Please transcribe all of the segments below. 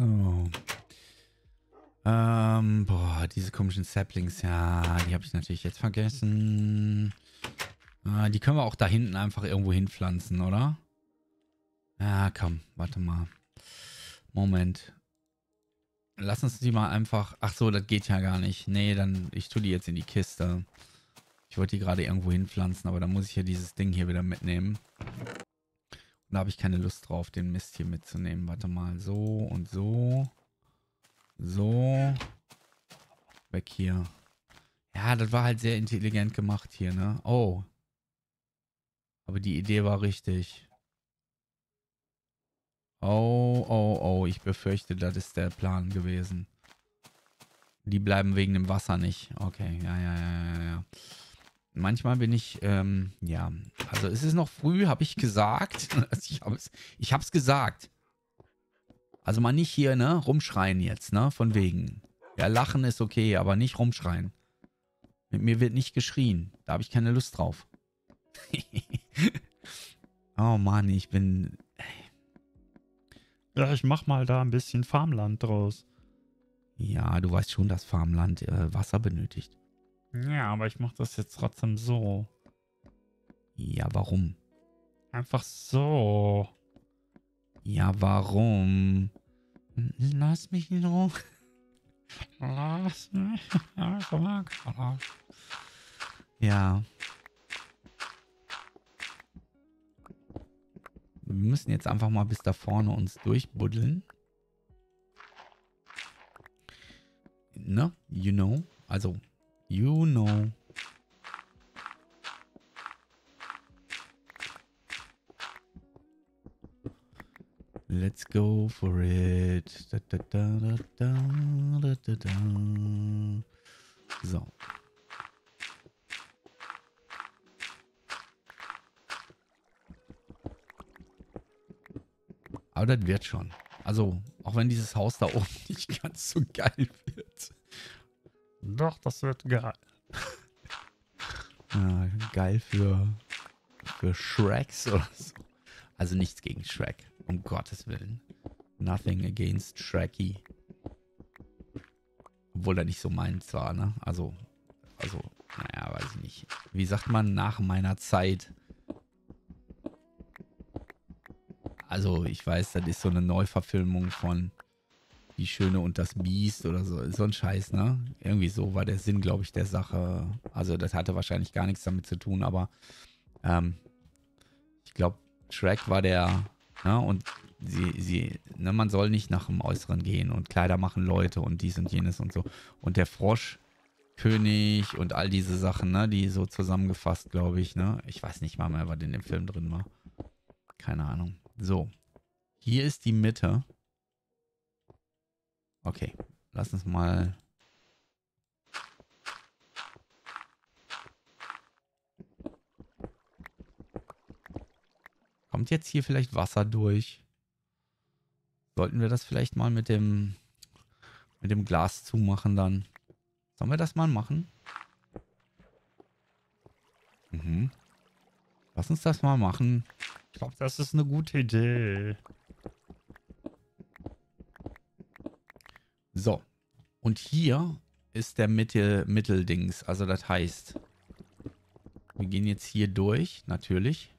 So. Boah, diese komischen Saplings, ja, die habe ich natürlich jetzt vergessen. Die können wir auch da hinten einfach irgendwo hinpflanzen, oder? Ja, komm, warte mal. Moment. Lass uns die mal einfach... Ach so, das geht ja gar nicht. Nee, dann... Ich tue die jetzt in die Kiste. Ich wollte die gerade irgendwo hinpflanzen, aber dann muss ich ja dieses Ding hier wieder mitnehmen. Und da habe ich keine Lust drauf, den Mist hier mitzunehmen. Warte mal, so und so. So. Weg hier. Ja, das war halt sehr intelligent gemacht hier, ne? Oh. Aber die Idee war richtig. Oh, oh, oh. Ich befürchte, das ist der Plan gewesen. Die bleiben wegen dem Wasser nicht. Okay, ja. Manchmal bin ich, ja. Also es ist noch früh, habe ich gesagt. Ich hab's gesagt. Also mal nicht hier, ne, rumschreien jetzt, ne, von wegen. Ja, lachen ist okay, aber nicht rumschreien. Mit mir wird nicht geschrien. Da habe ich keine Lust drauf. Oh Mann, ich bin... Ja, ich mach mal da ein bisschen Farmland draus. Ja, du weißt schon, dass Farmland Wasser benötigt. Ja, aber ich mach das jetzt trotzdem so. Ja, warum? Einfach so. Ja, warum? Lass mich in Ruhe. Lass mich. Ja. Wir müssen jetzt einfach mal bis da vorne uns durchbuddeln. Ne? You know? Also, you know. Let's go for it. Da, da, da, da, da, da, da. So. Aber das wird schon. Also, auch wenn dieses Haus da oben nicht ganz so geil wird. Doch, das wird geil. Ja, geil für Shreks oder so. Also nichts gegen Shrek, um Gottes Willen. Nothing against Shrekky. Obwohl er nicht so meins war, ne? Also, naja, weiß ich nicht. Wie sagt man, nach meiner Zeit? Also, ich weiß, das ist so eine Neuverfilmung von Die Schöne und das Biest oder so. So ein Scheiß, ne? Irgendwie so war der Sinn, glaube ich, der Sache. Also, das hatte wahrscheinlich gar nichts damit zu tun, aber ich glaube, Shrek war der, ne? Und ne, man soll nicht nach dem Äußeren gehen und Kleider machen Leute und dies und jenes und so. Und der Froschkönig und all diese Sachen, ne? Die so zusammengefasst, glaube ich, ne? Ich weiß nicht mal mehr, was in dem Film drin war. Keine Ahnung. So. Hier ist die Mitte. Okay. Lass uns mal... Kommt jetzt hier vielleicht Wasser durch? Sollten wir das vielleicht mal mit dem Glas zumachen dann? Sollen wir das mal machen? Mhm. Lass uns das mal machen. Ich glaube, das ist eine gute Idee. So. Und hier ist der Mitteldings. Also das heißt, wir gehen jetzt hier durch, natürlich.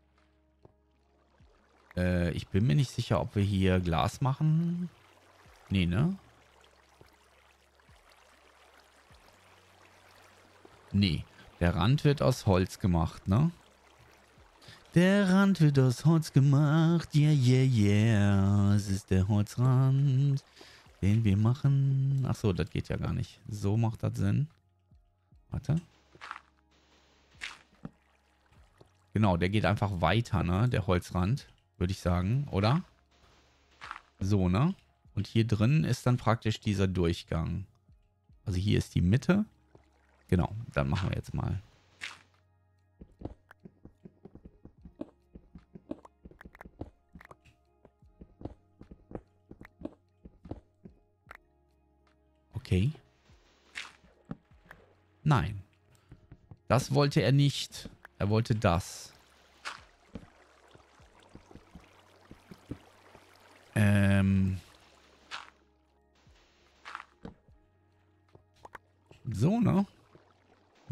Ich bin mir nicht sicher, ob wir hier Glas machen. Nee, ne? Nee. Der Rand wird aus Holz gemacht, ne? Der Rand wird aus Holz gemacht. Yeah. Es ist der Holzrand, den wir machen. Ach so, das geht ja gar nicht. So macht das Sinn. Warte. Genau, der geht einfach weiter, ne? Der Holzrand, würde ich sagen, oder? So, ne? Und hier drin ist dann praktisch dieser Durchgang. Also hier ist die Mitte. Genau, dann machen wir jetzt mal. Okay. Nein. Das wollte er nicht. Er wollte das.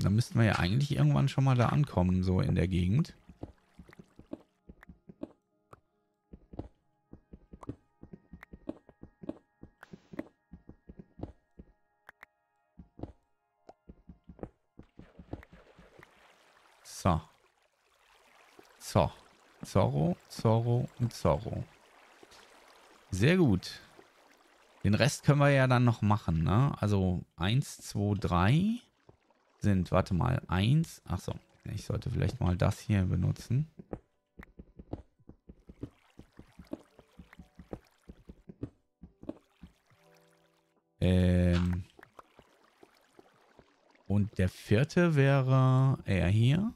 Dann müssten wir ja eigentlich irgendwann schon mal da ankommen, so in der Gegend. So. So. Zorro, Zorro und Zorro. Sehr gut. Den Rest können wir ja dann noch machen, ne? Also 1, 2, 3 sind, warte mal, 1. Achso, ich sollte vielleicht mal das hier benutzen. Und der vierte wäre er hier.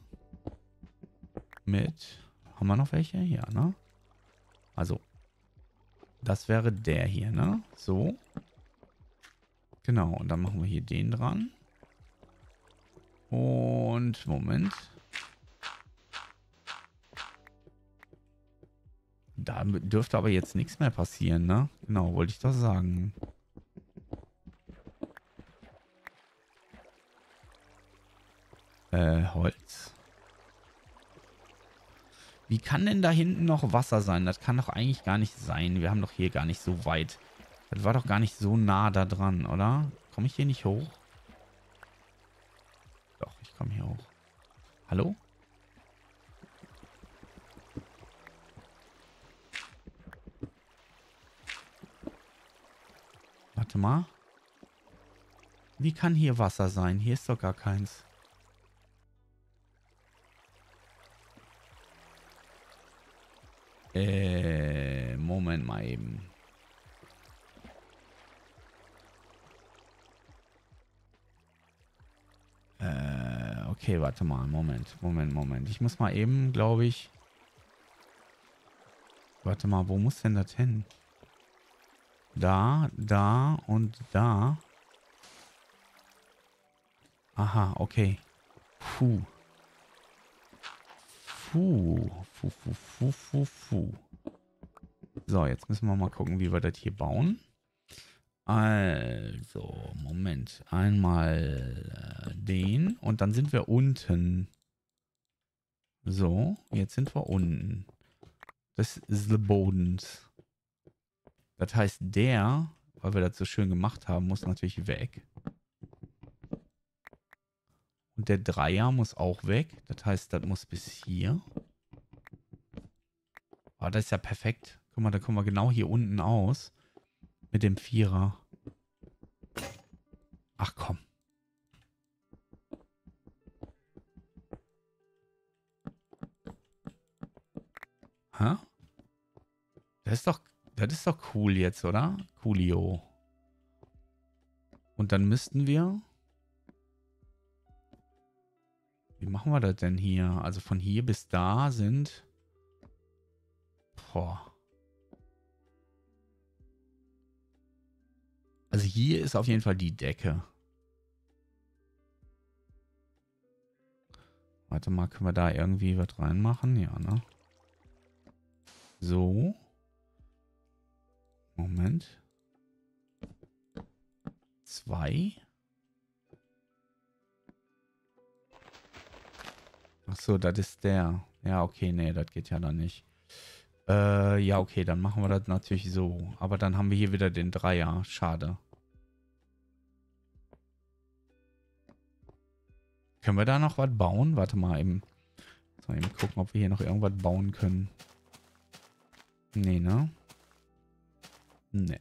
Mit, haben wir noch welche? Ja, ne? Also, das wäre der hier, ne? So. Genau, und dann machen wir hier den dran. Und, Moment. Da dürfte aber jetzt nichts mehr passieren, ne? Genau, wollte ich doch sagen. Holz. Wie kann denn da hinten noch Wasser sein? Das kann doch eigentlich gar nicht sein. Wir haben doch hier gar nicht so weit. Das war doch gar nicht so nah da dran, oder? Komme ich hier nicht hoch? Doch, ich komme hier hoch. Hallo? Warte mal. Wie kann hier Wasser sein? Hier ist doch gar keins. Moment mal eben. Okay, warte mal. Moment. Ich muss mal eben, glaube ich... Warte mal, wo muss denn das hin? Da, da und da. Aha, okay. Puh. So, jetzt müssen wir mal gucken, wie wir das hier bauen. Also, Moment. Einmal den und dann sind wir unten. So, jetzt sind wir unten. Das ist der Boden. Das heißt, der, weil wir das so schön gemacht haben, muss natürlich weg. Und der Dreier muss auch weg. Das heißt, das muss bis hier. Ah, das ist ja perfekt. Guck mal, da kommen wir genau hier unten aus. Mit dem Vierer. Ach komm. Hä? Das ist doch cool jetzt, oder? Coolio. Und dann müssten wir... Wie machen wir das denn hier? Also von hier bis da sind... Boah. Also hier ist auf jeden Fall die Decke. Warte mal, können wir da irgendwie was reinmachen? Ja, ne? So. Moment. 2. Ach so, das ist der. Ja, okay, nee, das geht ja dann nicht. Ja, okay, dann machen wir das natürlich so. Aber dann haben wir hier wieder den Dreier. Schade. Können wir da noch was bauen? Warte mal eben. Mal eben gucken, ob wir hier noch irgendwas bauen können. Nee, ne? Nee.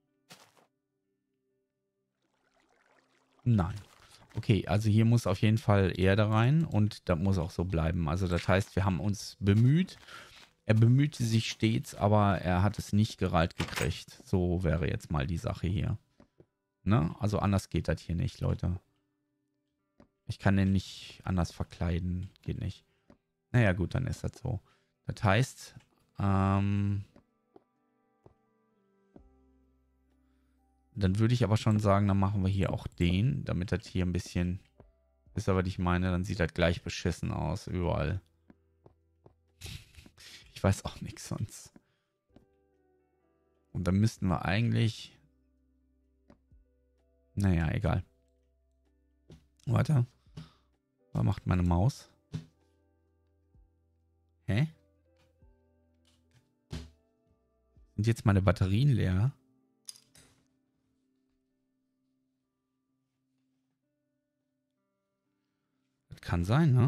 Nein. Okay, also hier muss auf jeden Fall Erde rein und das muss auch so bleiben. Also das heißt, wir haben uns bemüht. Er bemühte sich stets, aber er hat es nicht gereiht gekriegt. So wäre jetzt mal die Sache hier. Ne? Also anders geht das hier nicht, Leute. Ich kann den nicht anders verkleiden. Geht nicht. Naja, gut, dann ist das so. Das heißt, dann würde ich aber schon sagen, dann machen wir hier auch den, damit das hier ein bisschen... Ist aber, was ich meine, dann sieht das gleich beschissen aus, überall. Ich weiß auch nichts sonst. Und dann müssten wir eigentlich... Naja, egal. Warte. Was macht meine Maus? Hä? Sind jetzt meine Batterien leer? Das kann sein, ne?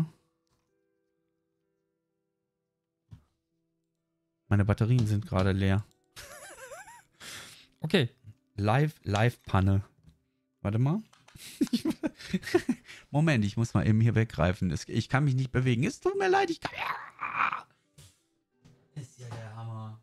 Meine Batterien sind gerade leer. Okay. Live-Panne. Warte mal. Moment, ich muss mal eben hier weggreifen. Ich kann mich nicht bewegen. Es tut mir leid, ich kann... Ist ja der Hammer.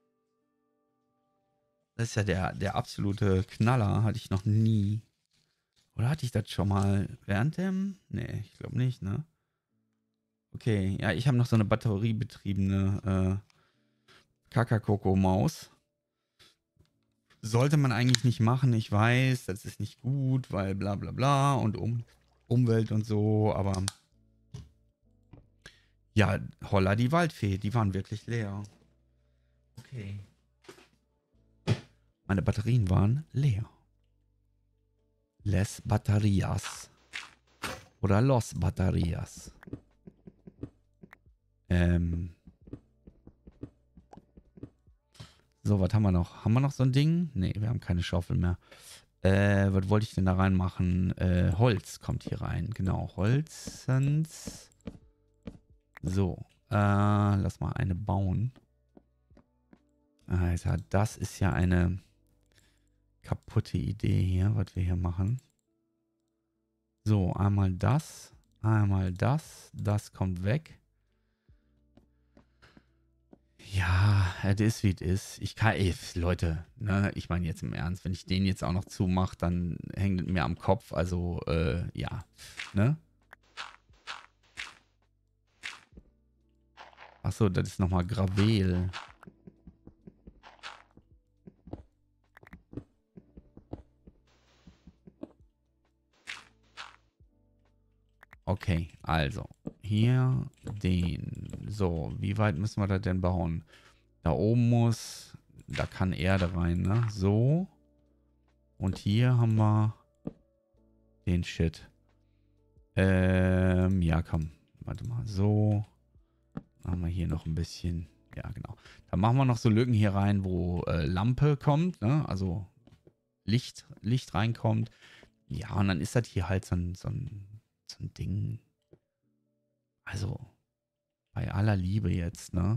Das ist ja der absolute Knaller. Hatte ich noch nie. Oder hatte ich das schon mal während dem? Nee, ich glaube nicht, ne? Okay, ja, ich habe noch so eine batteriebetriebene Kakakoko-Maus. Sollte man eigentlich nicht machen, ich weiß, das ist nicht gut, weil bla bla bla und Umwelt und so, aber ja, holla die Waldfee, die waren wirklich leer. Okay. Meine Batterien waren leer. Les Baterias. Oder Los Baterias. So, was haben wir noch? Haben wir noch so ein Ding? Ne, wir haben keine Schaufel mehr. Was wollte ich denn da reinmachen? Holz kommt hier rein. Genau, Holzens. So, lass mal eine bauen. Alter, das ist ja eine kaputte Idee hier, was wir hier machen. So, einmal das. Das kommt weg. Ja, es ist wie es ist. Ich kann, ey, Leute, ne, ich meine jetzt im Ernst, wenn ich den jetzt auch noch zumache, dann hängt es mir am Kopf. Also, ja, ne? Achso, das ist nochmal Gravel. Okay, also, hier den. So, wie weit müssen wir das denn bauen? Da oben muss, da kann Erde rein, ne? So. Und hier haben wir den Shit. Ja, komm. Warte mal. So. Dann haben wir hier noch ein bisschen. Ja, genau. Dann machen wir noch so Lücken hier rein, wo Lampe kommt, ne? Also Licht reinkommt. Ja, und dann ist das hier halt so ein Ding. Also, bei aller Liebe jetzt, ne?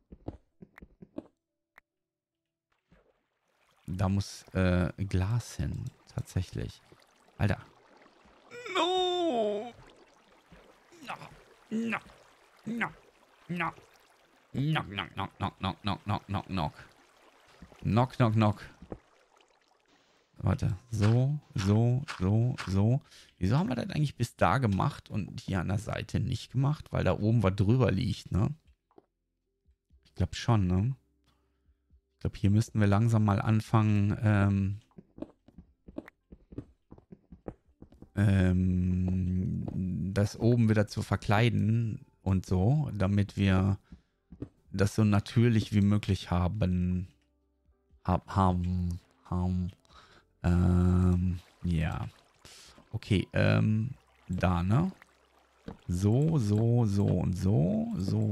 Da muss Glas hin, tatsächlich. Alter. No! No! No! No! No! Knock, knock, knock, knock, knock, knock, knock, knock, knock. Knock, knock, knock. Warte. So. Wieso haben wir das eigentlich bis da gemacht und hier an der Seite nicht gemacht? Weil da oben was drüber liegt, ne? Ich glaube schon, ne? Ich glaube, hier müssten wir langsam mal anfangen, das oben wieder zu verkleiden und so, damit wir das so natürlich wie möglich haben. Ja. Okay, da, ne? So und so.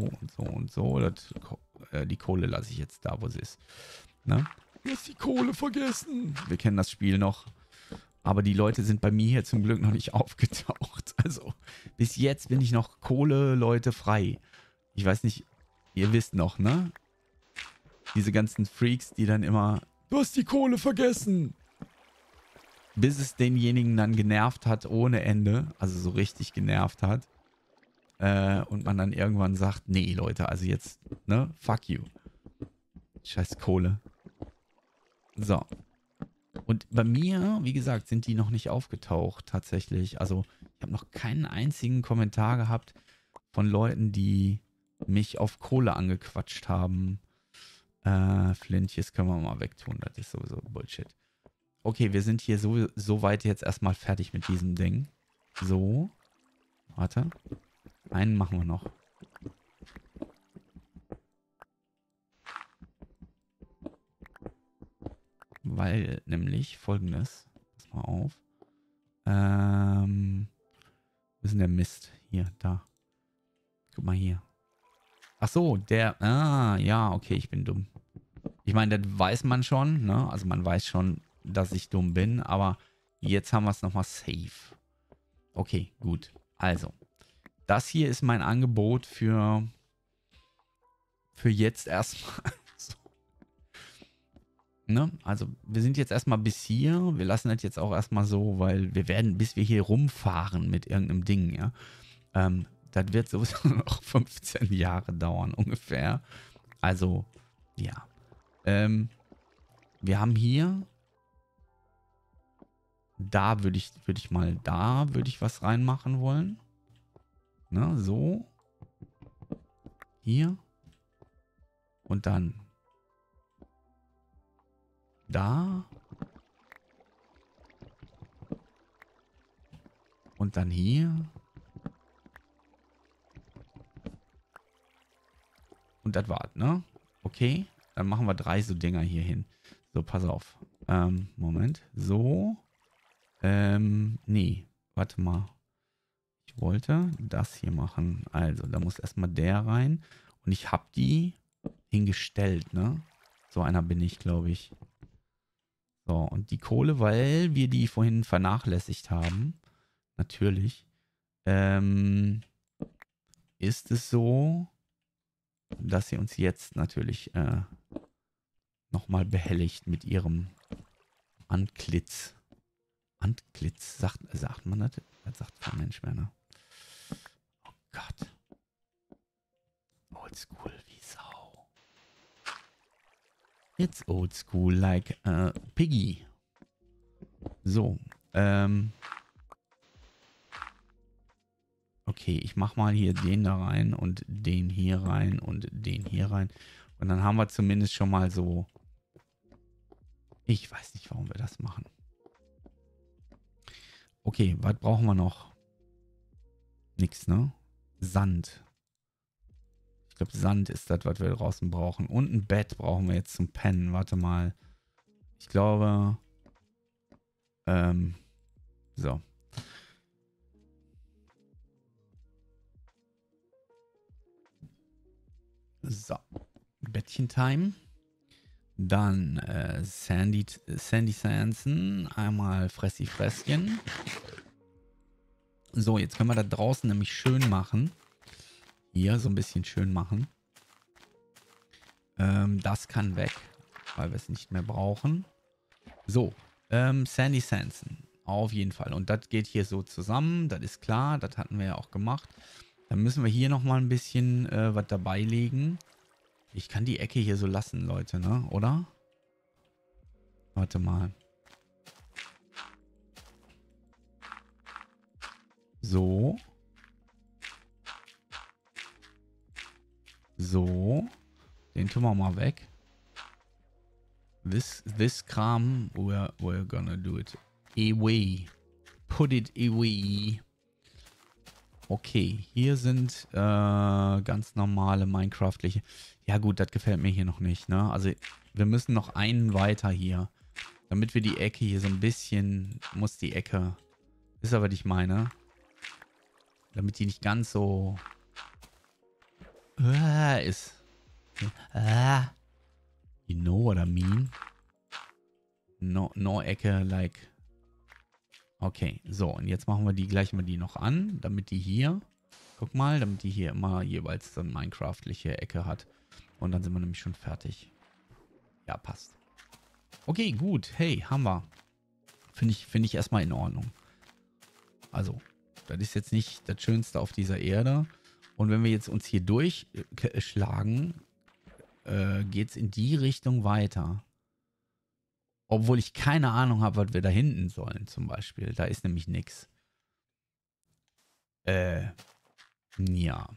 Die Kohle lasse ich jetzt da, wo sie ist. Ne? Du hast die Kohle vergessen. Wir kennen das Spiel noch. Aber die Leute sind bei mir hier zum Glück noch nicht aufgetaucht. Also, bis jetzt bin ich noch Kohle-Leute frei. Ich weiß nicht, ihr wisst noch, ne? Diese ganzen Freaks, die dann immer, du hast die Kohle vergessen. Bis es denjenigen dann genervt hat ohne Ende. Also so richtig genervt hat. Und man dann irgendwann sagt, nee, Leute, also jetzt, ne? Fuck you. Scheiß Kohle. So. Und bei mir, wie gesagt, sind die noch nicht aufgetaucht, tatsächlich. Also, ich habe noch keinen einzigen Kommentar gehabt von Leuten, die mich auf Kohle angequatscht haben. Flintjes können wir mal wegtun, das ist sowieso Bullshit. Okay, wir sind hier so weit jetzt erstmal fertig mit diesem Ding. So. Warte. Einen machen wir noch. Weil nämlich folgendes. Pass mal auf. Wir denn der Mist? Hier, da. Guck mal hier. Ach so, der... Ah, ja, okay, ich bin dumm. Ich meine, das weiß man schon, ne? Also man weiß schon, dass ich dumm bin, aber jetzt haben wir es nochmal safe. Okay, gut. Also, das hier ist mein Angebot für jetzt erstmal. So. Ne? Also, wir sind jetzt erstmal bis hier. Wir lassen das jetzt auch erstmal so, weil wir werden, bis wir hier rumfahren mit irgendeinem Ding, ja. Das wird sowieso noch 15 Jahre dauern, ungefähr. Also, ja. Wir haben hier. Da würde ich was reinmachen wollen. Ne, so. Hier. Und dann da. Und dann hier. Und das war's, ne? Okay. Dann machen wir 3 so Dinger hier hin. So, pass auf. Moment. So. Nee. Warte mal. Ich wollte das hier machen. Also, da muss erstmal der rein. Und ich habe die hingestellt, ne? So einer bin ich, glaube ich. So, und die Kohle, weil wir die vorhin vernachlässigt haben, natürlich, ist es so, dass sie uns jetzt natürlich nochmal behelligt mit ihrem Antlitz. Antlitz, sagt man das? Das sagt kein Mensch mehr, ne? Oh Gott. Oldschool wie Sau. It's old school like Piggy. So, okay, ich mach mal hier den da rein und den hier rein und den hier rein. Und dann haben wir zumindest schon mal so... Ich weiß nicht, warum wir das machen. Okay, was brauchen wir noch? Nix, ne? Sand. Ich glaube, Sand ist das, was wir draußen brauchen. Und ein Bett brauchen wir jetzt zum Pennen. Warte mal. Ich glaube... so. So. Bettchen-Time. Dann Sandy Sanson. Einmal Fressi Fresschen. So, jetzt können wir da draußen nämlich schön machen. Hier so ein bisschen schön machen. Das kann weg, weil wir es nicht mehr brauchen. So, Sandy Sanson. Auf jeden Fall. Und das geht hier so zusammen. Das ist klar. Das hatten wir ja auch gemacht. Dann müssen wir hier nochmal ein bisschen was dabei legen. Ich kann die Ecke hier so lassen, Leute, ne? Oder? Warte mal. So. So. Den tun wir mal weg. This Kram, we're gonna do it away. Put it away. Okay, hier sind ganz normale Minecraftliche. Ja gut, das gefällt mir hier noch nicht, ne? Also wir müssen noch einen weiter hier. Damit wir die Ecke hier so ein bisschen... Muss die Ecke... Ist aber, was ich meine. Damit die nicht ganz so... ist. You know what I mean? No Ecke, like... Okay, so, und jetzt machen wir die, gleichen wir die noch an, damit die hier, guck mal, damit die hier immer jeweils so eine minecraftliche Ecke hat. Und dann sind wir nämlich schon fertig. Ja, passt. Okay, gut, hey, haben wir. Finde ich erstmal in Ordnung. Also, das ist jetzt nicht das Schönste auf dieser Erde. Und wenn wir jetzt uns hier durchschlagen, geht es in die Richtung weiter. Obwohl ich keine Ahnung habe, was wir da hinten sollen, zum Beispiel. Da ist nämlich nichts. Ja.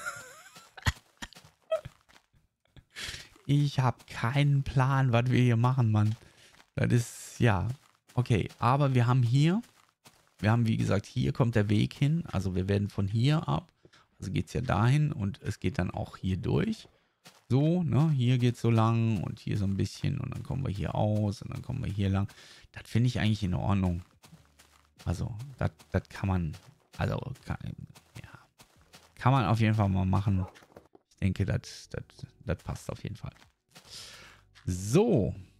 Ich habe keinen Plan, was wir hier machen, Mann. Das ist, ja. Okay, aber wir haben hier, wie gesagt, hier kommt der Weg hin. Also wir werden von hier ab, also geht es ja dahin und es geht dann auch hier durch. So, ne, hier geht es so lang und hier so ein bisschen und dann kommen wir hier aus und dann kommen wir hier lang. Das finde ich eigentlich in Ordnung. Also, das kann man Also, kann man auf jeden Fall mal machen. Ich denke, das passt auf jeden Fall. So.